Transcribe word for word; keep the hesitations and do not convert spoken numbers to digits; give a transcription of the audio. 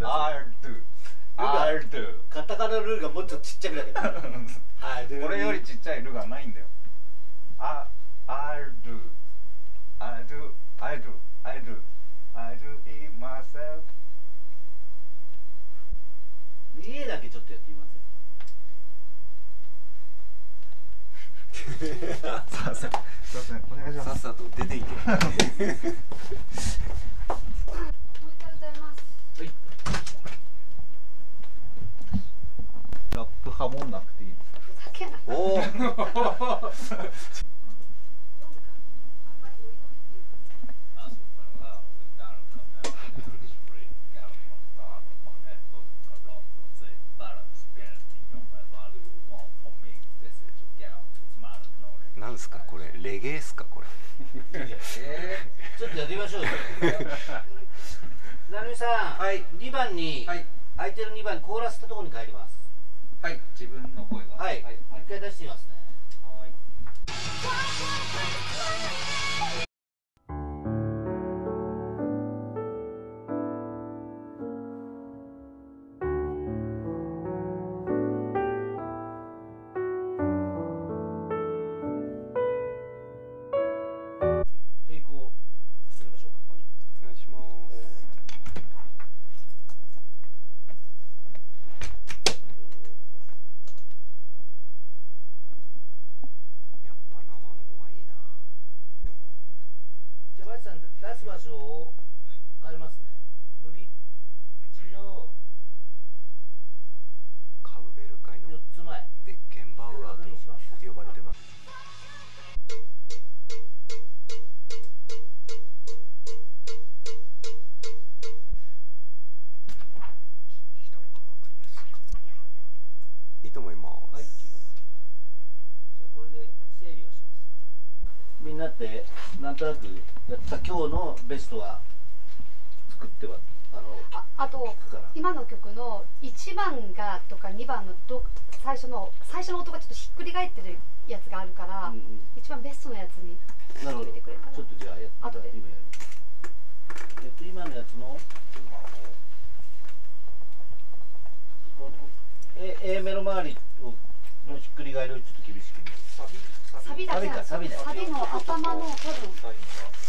I'll do I'll do カタカナルーがもうちょっとちっちゃくだけどこれよりちっちゃいルがないんだよ。あ I'll do I'll do I'll do I'll do I'll do it myself 家だけちょっとやってみませんさあさあすいませんお願いします。 さっさと出ていけ。もう一回歌います。 はい。 ラップハモんなくていい。 ふざけない。 おお。なんすかこれ、レゲエっすかこれ。 えー、ちょっとやってみましょうよ。なるみさん、はい、にばんに、はい、空いてるにばんにコーラスしたところに帰ります。 はい、自分の声が。 はい、はい、一回出してみますね。はい。出す場所を変えますね。ブリッジのカウベル界のよっつまえベッケンバウアーと呼ばれてます。いいと思います。はい、 じゃあこれで整理をします。みんなってなんとなくやった今日のベストは作ってはあのあ, あと今の曲のいちばんがとかにばんのど最初の最初の音がちょっとひっくり返ってるやつがあるから、うんうん、一番ベストのやつに決めてくれたら。ちょっとじゃあやって今やる。えっと今のやつの A, A メロ周りをのひっくり返りをちょっと厳しく。 サビだけなんですよ。サビの頭の多分